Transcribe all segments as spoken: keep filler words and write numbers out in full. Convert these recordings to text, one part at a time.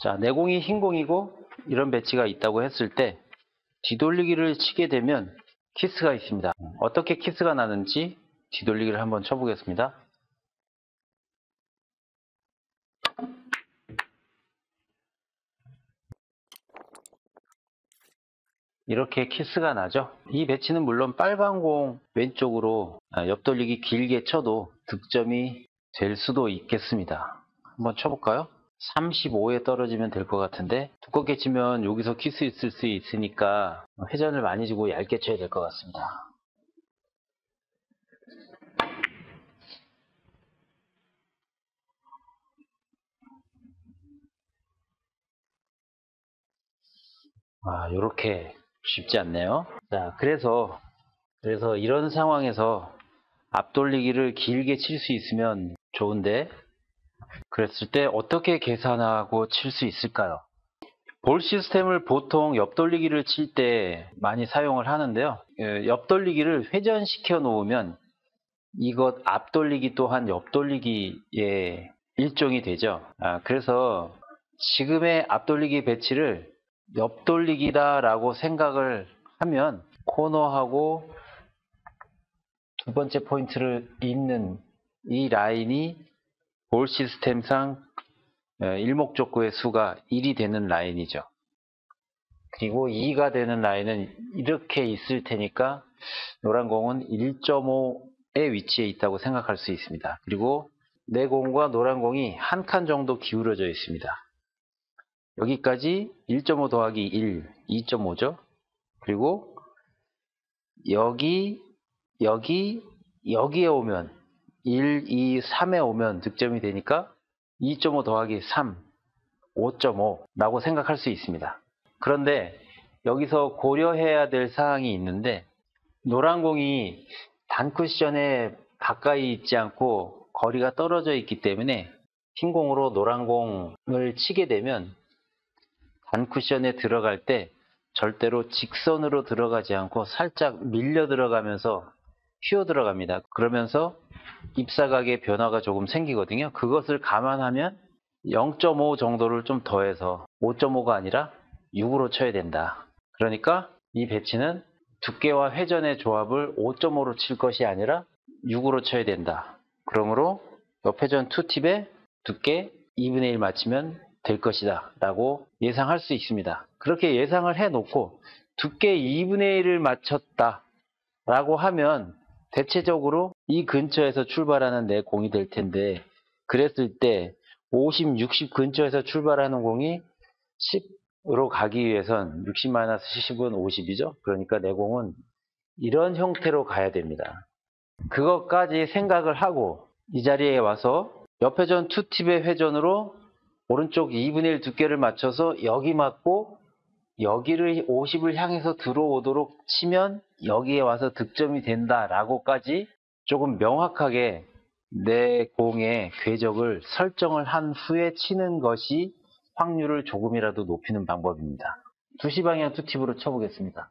자, 내공이 흰공이고 이런 배치가 있다고 했을 때 뒤돌리기를 치게 되면 키스가 있습니다. 어떻게 키스가 나는지 뒤돌리기를 한번 쳐보겠습니다. 이렇게 키스가 나죠. 이 배치는 물론 빨간 공 왼쪽으로 옆돌리기 길게 쳐도 득점이 될 수도 있겠습니다. 한번 쳐볼까요? 삼십오에 떨어지면 될 것 같은데 두껍게 치면 여기서 키스 있을 수 있으니까 회전을 많이 주고 얇게 쳐야 될 것 같습니다. 아, 요렇게 쉽지 않네요. 자, 그래서 그래서 이런 상황에서 앞돌리기를 길게 칠 수 있으면 좋은데 그랬을 때 어떻게 계산하고 칠 수 있을까요? 볼 시스템을 보통 옆돌리기를 칠 때 많이 사용을 하는데요. 옆돌리기를 회전시켜 놓으면 이것 앞돌리기 또한 옆돌리기의 일종이 되죠. 아, 그래서 지금의 앞돌리기 배치를 옆돌리기다 라고 생각을 하면 코너하고 두 번째 포인트를 잇는 이 라인이 볼 시스템상 일목적구의 수가 일이 되는 라인이죠. 그리고 이가 되는 라인은 이렇게 있을 테니까 노란 공은 일 점 오의 위치에 있다고 생각할 수 있습니다. 그리고 내 공과 노란 공이 한 칸 정도 기울어져 있습니다. 여기까지 일 점 오 더하기 일, 이 점 오죠. 그리고 여기, 여기, 여기에 오면 일, 이, 삼에 오면 득점이 되니까 이 점 오 더하기 삼, 오 점 오 라고 생각할 수 있습니다. 그런데 여기서 고려해야 될 사항이 있는데 노란 공이 단 쿠션에 가까이 있지 않고 거리가 떨어져 있기 때문에 흰 공으로 노란 공을 치게 되면 단 쿠션에 들어갈 때 절대로 직선으로 들어가지 않고 살짝 밀려 들어가면서 휘어 들어갑니다. 그러면서 입사각의 변화가 조금 생기거든요. 그것을 감안하면 영 점 오 정도를 좀 더해서 오 점 오가 아니라 육으로 쳐야 된다. 그러니까 이 배치는 두께와 회전의 조합을 오 점 오로 칠 것이 아니라 육으로 쳐야 된다. 그러므로 옆회전 투 팁에 두께 이분의 일 맞추면 될 것이다 라고 예상할 수 있습니다. 그렇게 예상을 해 놓고 두께 이분의 일을 맞췄다 라고 하면 대체적으로 이 근처에서 출발하는 내 공이 될 텐데 그랬을 때 오십, 육십 근처에서 출발하는 공이 십으로 가기 위해선 육십 마이너스 십은 오십이죠. 그러니까 내 공은 이런 형태로 가야 됩니다. 그것까지 생각을 하고 이 자리에 와서 옆회전 투 팁의 회전으로 오른쪽 이분의 일 두께를 맞춰서 여기 맞고 여기를 오십을 향해서 들어오도록 치면 여기에 와서 득점이 된다라고까지 조금 명확하게 내 공의 궤적을 설정을 한 후에 치는 것이 확률을 조금이라도 높이는 방법입니다. 두 시 방향 투 팁으로 쳐보겠습니다.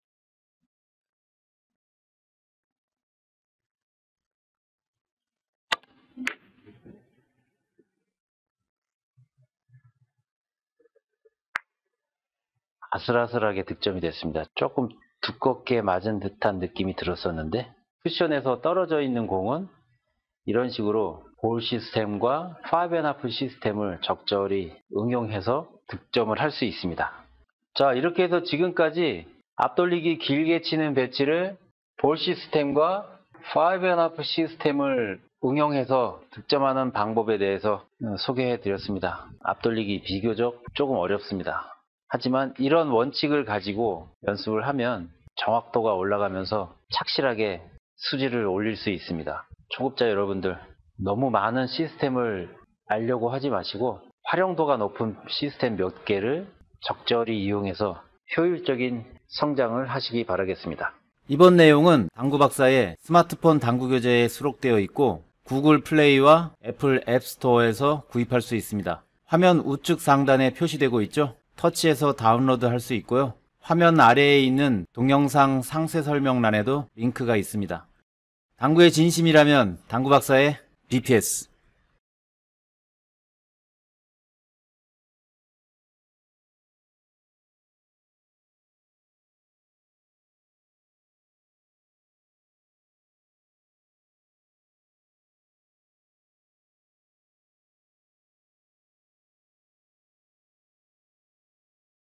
아슬아슬하게 득점이 됐습니다. 조금 두껍게 맞은 듯한 느낌이 들었었는데 쿠션에서 떨어져 있는 공은 이런 식으로 볼 시스템과 파이브 앤 하프 시스템을 적절히 응용해서 득점을 할 수 있습니다. 자, 이렇게 해서 지금까지 앞돌리기 길게 치는 배치를 볼 시스템과 파이브 앤 하프 시스템을 응용해서 득점하는 방법에 대해서 소개해 드렸습니다. 앞돌리기 비교적 조금 어렵습니다. 하지만 이런 원칙을 가지고 연습을 하면 정확도가 올라가면서 착실하게 수지를 올릴 수 있습니다. 초급자 여러분들 너무 많은 시스템을 알려고 하지 마시고 활용도가 높은 시스템 몇 개를 적절히 이용해서 효율적인 성장을 하시기 바라겠습니다. 이번 내용은 당구박사의 스마트폰 당구교재에 수록되어 있고 구글 플레이와 애플 앱스토어에서 구입할 수 있습니다. 화면 우측 상단에 표시되고 있죠? 터치해서 다운로드 할 수 있고요. 화면 아래에 있는 동영상 상세 설명란에도 링크가 있습니다. 당구의 진심이라면 당구박사의 지피에스